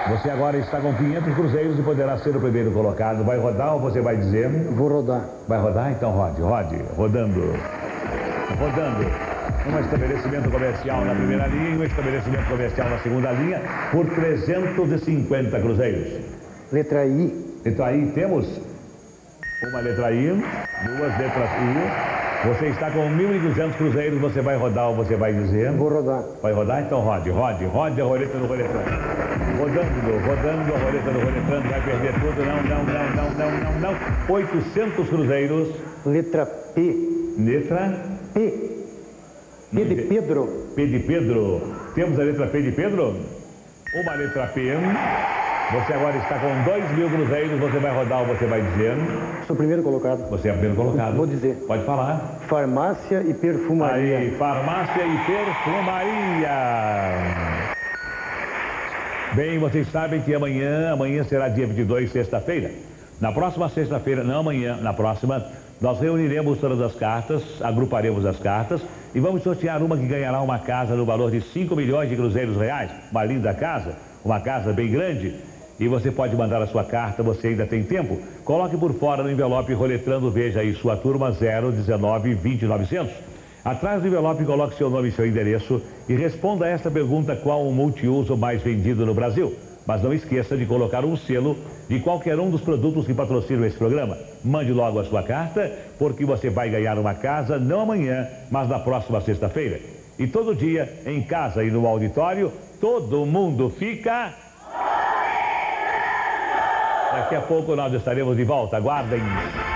Você agora está com 500 cruzeiros e poderá ser o primeiro colocado. Vai rodar ou você vai dizer? Vou rodar. Vai rodar? Então rode. Rodando. Um estabelecimento comercial na primeira linha e um estabelecimento comercial na segunda linha por 350 cruzeiros. Letra I. Letra I, temos uma letra I, duas letras I. Você está com 1.200 cruzeiros, você vai rodar ou você vai dizer? Vou rodar. Vai rodar? Então rode a roleta do roletrando. Rodando a roleta do roletrando, vai perder tudo, não. 800 cruzeiros. Letra P. Letra? P. P de Pedro. P de Pedro. Temos a letra P de Pedro? Uma letra P. Você agora está com 2.000 cruzeiros, você vai rodar ou você vai dizer? Sou o primeiro colocado. Você é o primeiro colocado. Vou dizer. Pode falar. Farmácia e perfumaria. Aí, farmácia e perfumaria. Bem, vocês sabem que amanhã será dia 22, sexta-feira. Na próxima sexta-feira, não amanhã, na próxima, nós reuniremos todas as cartas, agruparemos as cartas e vamos sortear uma que ganhará uma casa no valor de 5 milhões de cruzeiros reais. Uma linda casa, uma casa bem grande. E você pode mandar a sua carta, você ainda tem tempo. Coloque por fora no envelope roletrando, veja aí sua turma 019 20900. Atrás do envelope coloque seu nome e seu endereço e responda a esta pergunta: qual o multiuso mais vendido no Brasil? Mas não esqueça de colocar um selo de qualquer um dos produtos que patrocinam esse programa. Mande logo a sua carta, porque você vai ganhar uma casa não amanhã, mas na próxima sexta-feira. E todo dia, em casa e no auditório, todo mundo fica... Daqui a pouco nós estaremos de volta. Aguardem.